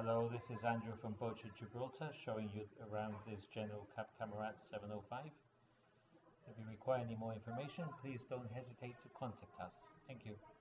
Hello, this is Andrew from Boatshed, Gibraltar, showing you around this Jeanneau Camarat 705. If you require any more information, please don't hesitate to contact us. Thank you.